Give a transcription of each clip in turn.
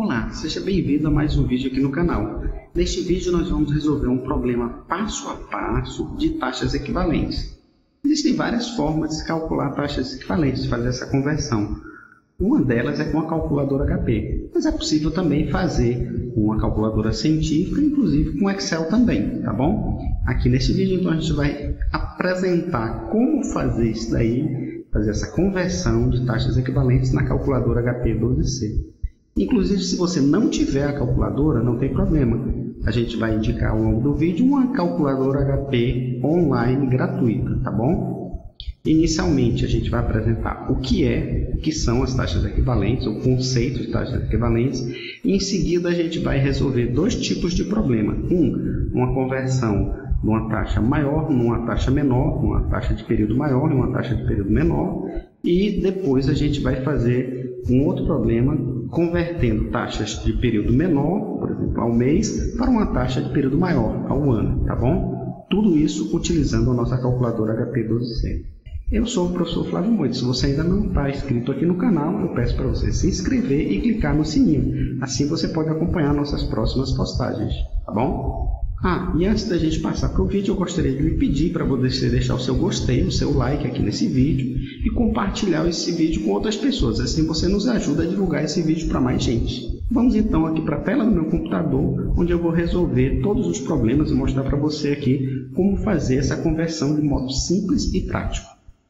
Olá, seja bem-vindo a mais um vídeo aqui no canal. Neste vídeo nós vamos resolver um problema passo a passo de taxas equivalentes. Existem várias formas de calcular taxas equivalentes, de fazer essa conversão. Uma delas é com a calculadora HP, mas é possível também fazer com uma calculadora científica, inclusive com Excel também, tá bom? Aqui neste vídeo então a gente vai apresentar como fazer isso daí, fazer essa conversão de taxas equivalentes na calculadora HP 12C. Inclusive, se você não tiver a calculadora, não tem problema. A gente vai indicar ao longo do vídeo uma calculadora HP online gratuita, tá bom? Inicialmente, a gente vai apresentar o que são as taxas equivalentes, o conceito de taxas equivalentes, e em seguida a gente vai resolver dois tipos de problema. Uma conversão de uma taxa maior numa taxa menor, uma taxa de período maior e uma taxa de período menor, e depois a gente vai fazer um outro problema convertendo taxas de período menor, por exemplo, ao mês, para uma taxa de período maior, ao ano, tá bom? Tudo isso utilizando a nossa calculadora HP 12C. Eu sou o professor Flávio Moito. Se você ainda não está inscrito aqui no canal, eu peço para você se inscrever e clicar no sininho. Assim você pode acompanhar nossas próximas postagens, tá bom? E antes da gente passar para o vídeo, eu gostaria de lhe pedir para você deixar o seu gostei, o seu like aqui nesse vídeo e compartilhar esse vídeo com outras pessoas. Assim você nos ajuda a divulgar esse vídeo para mais gente. Vamos então aqui para a tela do meu computador, onde eu vou resolver todos os problemas e mostrar para você aqui como fazer essa conversão de modo simples e prático.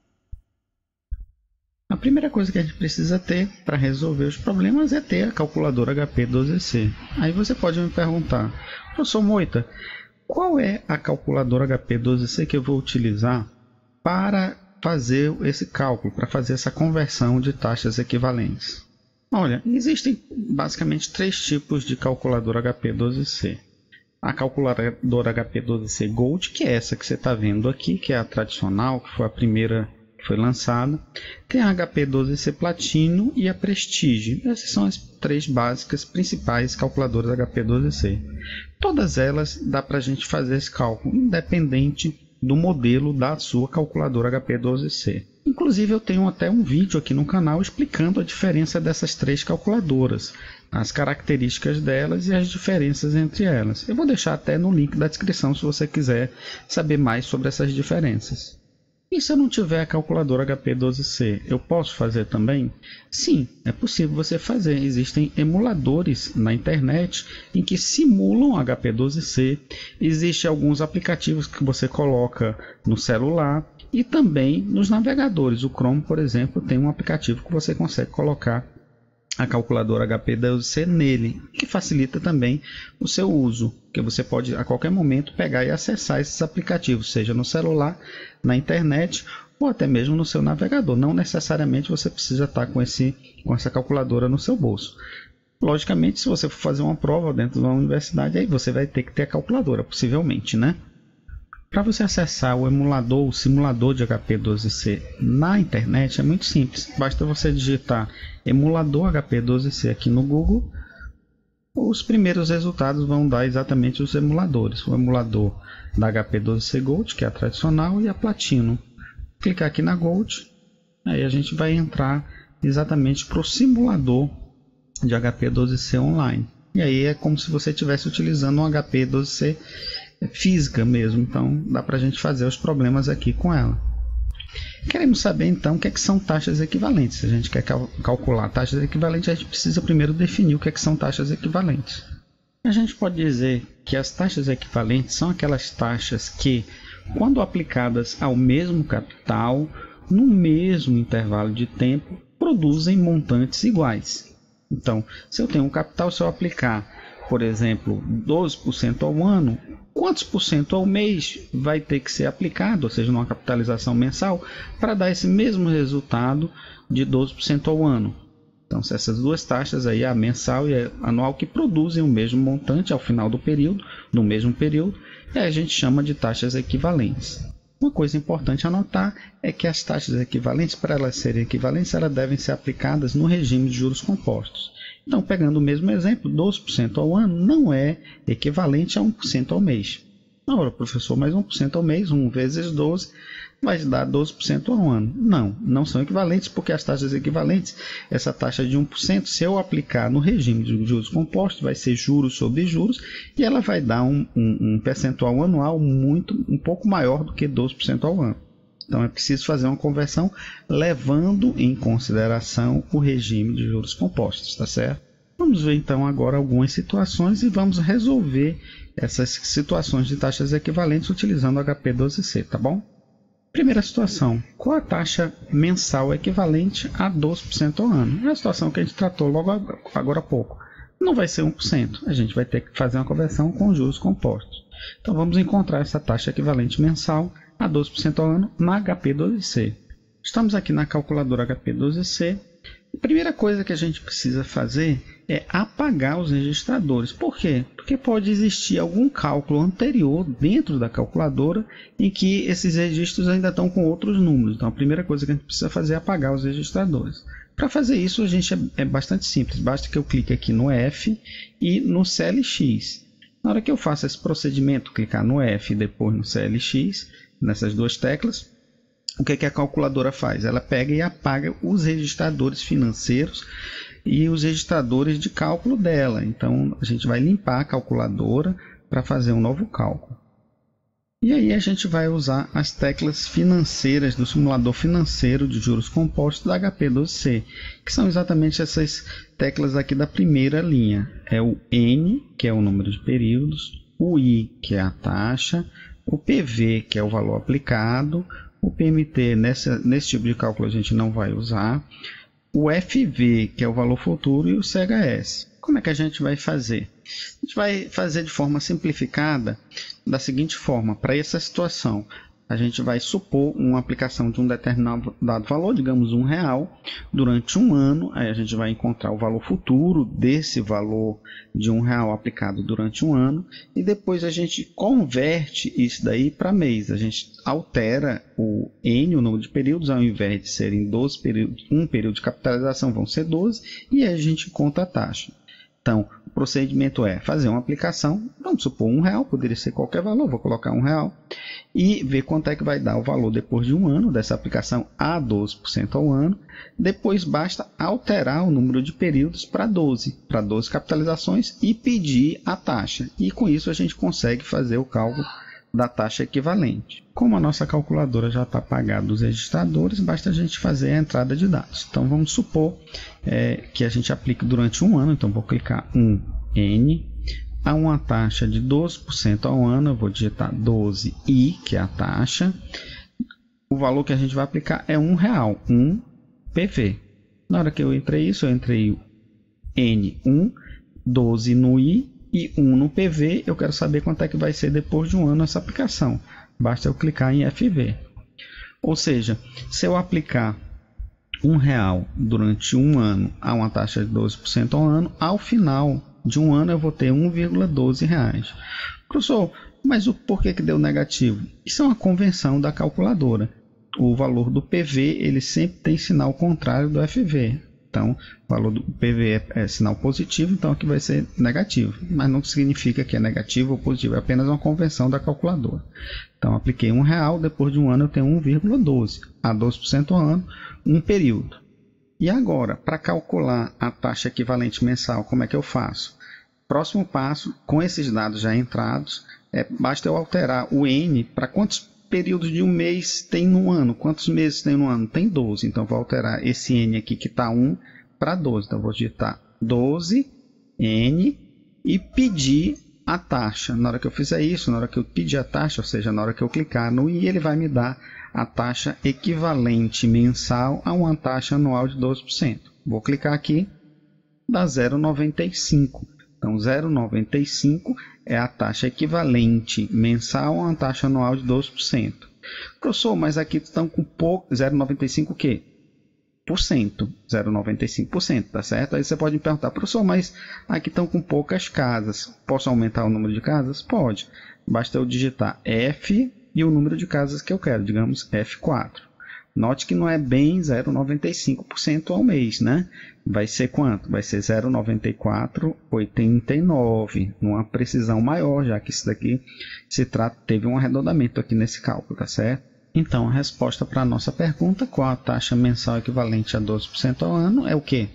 A primeira coisa que a gente precisa ter para resolver os problemas é ter a calculadora HP 12C. Aí você pode me perguntar: professor Moita, qual é a calculadora HP 12C que eu vou utilizar para fazer esse cálculo, para fazer essa conversão de taxas equivalentes? Olha, existem basicamente três tipos de calculadora HP 12C. A calculadora HP 12C Gold, que é essa que você está vendo aqui, que é a tradicional, que foi a primeira que foi lançada. Tem a HP 12C Platino e a Prestige. Essas são as três básicas principais calculadoras HP 12C. Todas elas dá para a gente fazer esse cálculo, independente do modelo da sua calculadora HP 12C. Inclusive eu tenho até um vídeo aqui no canal explicando a diferença dessas três calculadoras, as características delas e as diferenças entre elas. Eu vou deixar até no link da descrição se você quiser saber mais sobre essas diferenças. E se eu não tiver a calculadora HP 12C, eu posso fazer também? Sim, é possível você fazer. Existem emuladores na internet em que simulam HP 12C. Existem alguns aplicativos que você coloca no celular e também nos navegadores. O Chrome, por exemplo, tem um aplicativo que você consegue colocar a calculadora HP 12C nele, que facilita também o seu uso, porque você pode a qualquer momento pegar e acessar esses aplicativos, seja no celular, na internet ou até mesmo no seu navegador. Não necessariamente você precisa estar com essa calculadora no seu bolso. Logicamente, se você for fazer uma prova dentro de uma universidade, aí você vai ter que ter a calculadora, possivelmente, né? Para você acessar o emulador, o simulador de HP 12C na internet é muito simples. Basta você digitar emulador HP 12C aqui no Google. Os primeiros resultados vão dar exatamente os emuladores. O emulador da HP 12C Gold, que é a tradicional, e a Platino. Clicar aqui na Gold, aí a gente vai entrar exatamente para o simulador de HP 12C online. E aí é como se você estivesse utilizando um HP 12C física mesmo, então dá para a gente fazer os problemas aqui com ela. Queremos saber então o que são taxas equivalentes. Se a gente quer calcular taxas equivalentes, a gente precisa primeiro definir o que são taxas equivalentes. A gente pode dizer que as taxas equivalentes são aquelas taxas que, quando aplicadas ao mesmo capital, no mesmo intervalo de tempo, produzem montantes iguais. Então, se eu tenho um capital, se eu aplicar, por exemplo, 12% ao ano, quantos por cento ao mês vai ter que ser aplicado, ou seja, numa capitalização mensal, para dar esse mesmo resultado de 12% ao ano? Então, se essas duas taxas aí, a mensal e a anual, que produzem o mesmo montante ao final do período, no mesmo período, aí a gente chama de taxas equivalentes. Uma coisa importante a notar é que as taxas equivalentes, para elas serem equivalentes, elas devem ser aplicadas no regime de juros compostos. Então, pegando o mesmo exemplo, 12% ao ano não é equivalente a 1% ao mês. Ora, professor, mas 1% ao mês, 1 vezes 12, vai dar 12% ao ano. Não, não são equivalentes, porque as taxas equivalentes, essa taxa de 1%, se eu aplicar no regime de juros compostos, vai ser juros sobre juros, e ela vai dar um percentual anual um pouco maior do que 12% ao ano. Então é preciso fazer uma conversão levando em consideração o regime de juros compostos, tá certo? Vamos ver então agora algumas situações e vamos resolver essas situações de taxas equivalentes utilizando o HP12C, tá bom? Primeira situação, qual a taxa mensal equivalente a 12% ao ano? É a situação que a gente tratou logo agora há pouco. Não vai ser 1%, a gente vai ter que fazer uma conversão com juros compostos. Então vamos encontrar essa taxa equivalente mensal a 12% ao ano na HP12C. Estamos aqui na calculadora HP12C. A primeira coisa que a gente precisa fazer é apagar os registradores. Por quê? Porque pode existir algum cálculo anterior dentro da calculadora em que esses registros ainda estão com outros números. Então a primeira coisa que a gente precisa fazer é apagar os registradores. Para fazer isso, a gente é bastante simples. Basta que eu clique aqui no F e no CLX. Na hora que eu faço esse procedimento, clicar no F e depois no CLX, nessas duas teclas, o que a calculadora faz? Ela pega e apaga os registradores financeiros e os registradores de cálculo dela. Então a gente vai limpar a calculadora para fazer um novo cálculo. E aí a gente vai usar as teclas financeiras do simulador financeiro de juros compostos da HP12C, que são exatamente essas teclas aqui da primeira linha. É o N, que é o número de períodos, o I, que é a taxa, o PV, que é o valor aplicado, o PMT, nesse tipo de cálculo a gente não vai usar, o FV, que é o valor futuro, e o CHS. Como é que a gente vai fazer? A gente vai fazer de forma simplificada da seguinte forma. Para essa situação, a gente vai supor uma aplicação de um determinado valor, digamos R$1, durante um ano. Aí a gente vai encontrar o valor futuro desse valor de R$1 aplicado durante um ano. E depois a gente converte isso daí para mês. A gente altera o N, o número de períodos, ao invés de serem 12 períodos, um período de capitalização vão ser 12, e aí a gente conta a taxa. Então, o procedimento é fazer uma aplicação, vamos supor R$1, poderia ser qualquer valor, vou colocar R$1, e ver quanto é que vai dar o valor depois de um ano dessa aplicação a 12% ao ano. Depois basta alterar o número de períodos para 12 capitalizações e pedir a taxa. E com isso a gente consegue fazer o cálculo da taxa equivalente. Como a nossa calculadora já está apagada dos registradores, basta a gente fazer a entrada de dados. Então vamos supor que a gente aplique durante um ano, então vou clicar N, a uma taxa de 12% ao ano, eu vou digitar 12I, que é a taxa. O valor que a gente vai aplicar é R$1, 1 PV. Na hora que eu entrei isso, eu entrei N1, 12 no I, e 1 no PV. Eu quero saber quanto é que vai ser depois de um ano essa aplicação. Basta eu clicar em FV. Ou seja, se eu aplicar R$1 durante um ano a uma taxa de 12% ao ano, ao final de um ano eu vou ter R$1,12. Professor, mas por que deu negativo? Isso é uma convenção da calculadora. O valor do PV ele sempre tem sinal contrário do FV. Então, o valor do PV é sinal positivo, então aqui vai ser negativo. Mas não significa que é negativo ou positivo, é apenas uma convenção da calculadora. Então, apliquei R$1, depois de um ano eu tenho 1,12. A 12% ao ano, um período. E agora, para calcular a taxa equivalente mensal, como é que eu faço? Próximo passo, com esses dados já entrados, basta eu alterar o N para quantos períodos de um mês tem no ano. Quantos meses tem no ano? Tem 12. Então, vou alterar esse N aqui que está 1 para 12. Então, vou digitar 12, N, e pedir a taxa. Na hora que eu fizer isso, na hora que eu pedir a taxa, ou seja, na hora que eu clicar no I, ele vai me dar a taxa equivalente mensal a uma taxa anual de 12%. Vou clicar aqui, dá 0,95. Então, 0,95 é a taxa equivalente mensal a uma taxa anual de 12%. Professor, mas aqui estão com pouco. 0,95 o quê? 0,95%, tá certo? Aí você pode me perguntar, professor, mas aqui estão com poucas casas. Posso aumentar o número de casas? Pode. Basta eu digitar F e o número de casas que eu quero, digamos F4. Note que não é bem 0,95% ao mês, né? Vai ser quanto? Vai ser 0,9489, numa precisão maior, já que isso daqui teve um arredondamento aqui nesse cálculo, tá certo? Então, a resposta para a nossa pergunta, qual a taxa mensal equivalente a 12% ao ano, é o quê?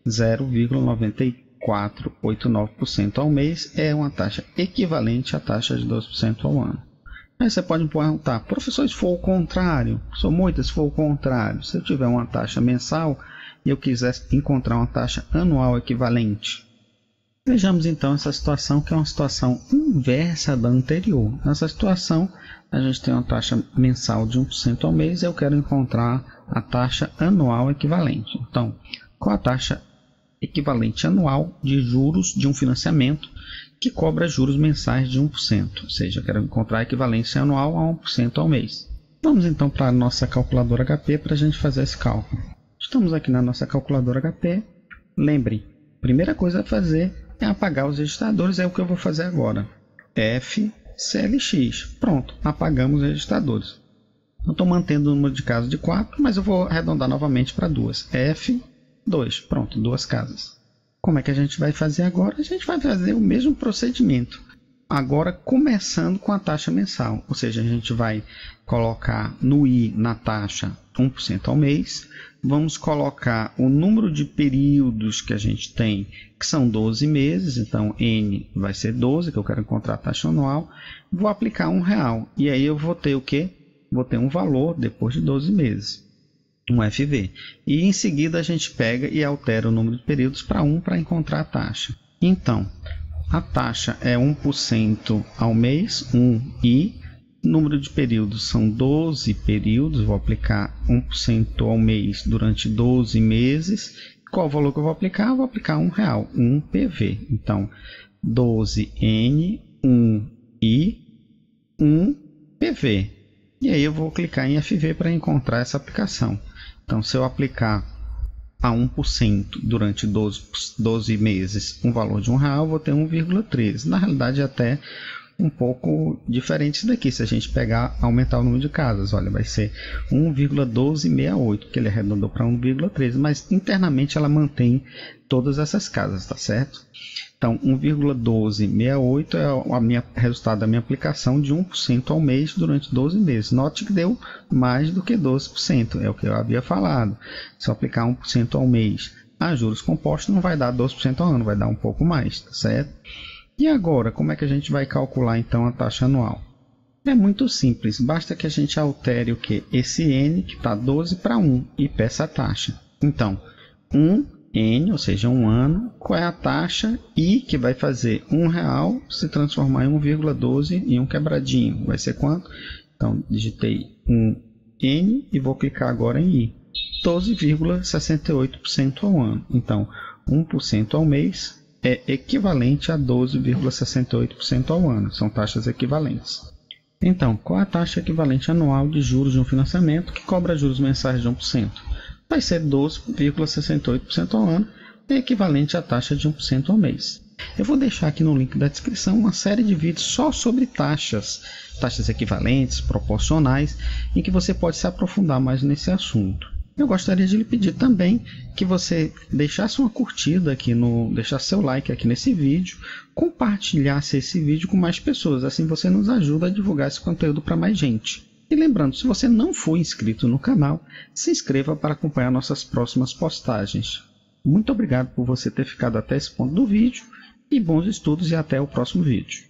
0,9489% ao mês é uma taxa equivalente à taxa de 12% ao ano. Aí você pode me perguntar, professor, se for o contrário, professor Moita, se for o contrário, se eu tiver uma taxa mensal e eu quisesse encontrar uma taxa anual equivalente. Vejamos então essa situação, que é uma situação inversa da anterior. Nessa situação, a gente tem uma taxa mensal de 1% ao mês e eu quero encontrar a taxa anual equivalente. Então, qual a taxa equivalente anual de juros de um financiamento que cobra juros mensais de 1%? Ou seja, eu quero encontrar a equivalência anual a 1% ao mês. Vamos então para a nossa calculadora HP para a gente fazer esse cálculo. Estamos aqui na nossa calculadora HP. Lembre, a primeira coisa a fazer é apagar os registradores, é o que eu vou fazer agora. FCLX. Pronto, apagamos os registradores. Eu estou mantendo o número de casas de 4, mas eu vou arredondar novamente para 2. F2. Pronto, 2 casas. Como é que a gente vai fazer agora? A gente vai fazer o mesmo procedimento. Agora começando com a taxa mensal. Ou seja, a gente vai colocar no I na taxa 1% ao mês. Vamos colocar o número de períodos que a gente tem, que são 12 meses. Então, N vai ser 12, que eu quero encontrar a taxa anual. Vou aplicar R$1. E aí eu vou ter o quê? Vou ter um valor depois de 12 meses. Um FV. E em seguida a gente pega e altera o número de períodos para 1 para encontrar a taxa. Então, a taxa é 1% ao mês, 1I. Número de períodos são 12 períodos. Vou aplicar 1% ao mês durante 12 meses. Qual o valor que eu vou aplicar? Eu vou aplicar R$1, 1 PV. Então, 12N, 1I, 1 PV. E aí eu vou clicar em FV para encontrar essa aplicação. Então, se eu aplicar a 1% durante 12 meses um valor de R$1, eu vou ter 1,13. Na realidade, é até um pouco diferente isso daqui. Se a gente pegar, aumentar o número de casas, olha, vai ser 1,1268, porque ele arredondou para 1,13, mas internamente ela mantém todas essas casas, tá certo? Então, 1,1268 é o resultado da minha aplicação de 1% ao mês durante 12 meses. Note que deu mais do que 12%, é o que eu havia falado. Se eu aplicar 1% ao mês a juros compostos, não vai dar 12% ao ano, vai dar um pouco mais, tá certo? E agora, como é que a gente vai calcular então a taxa anual? É muito simples, basta que a gente altere o que? Esse N, que está 12 para 1, e peça a taxa. Então, 1N, ou seja, um ano, qual é a taxa? I, que vai fazer R$1 se transformar em 1,12 em um quebradinho. Vai ser quanto? Então, digitei 1N e vou clicar agora em I. 12,68% ao ano. Então, 1% ao mês é equivalente a 12,68% ao ano. São taxas equivalentes. Então, qual a taxa equivalente anual de juros de um financiamento que cobra juros mensais de 1%? Vai ser 12,68% ao ano, é equivalente à taxa de 1% ao mês. Eu vou deixar aqui no link da descrição uma série de vídeos só sobre taxas equivalentes, proporcionais, em que você pode se aprofundar mais nesse assunto. Eu gostaria de lhe pedir também que você deixasse uma curtida aqui, deixasse seu like aqui nesse vídeo, compartilhasse esse vídeo com mais pessoas, assim você nos ajuda a divulgar esse conteúdo para mais gente. E lembrando, se você não for inscrito no canal, se inscreva para acompanhar nossas próximas postagens. Muito obrigado por você ter ficado até esse ponto do vídeo, e bons estudos e até o próximo vídeo.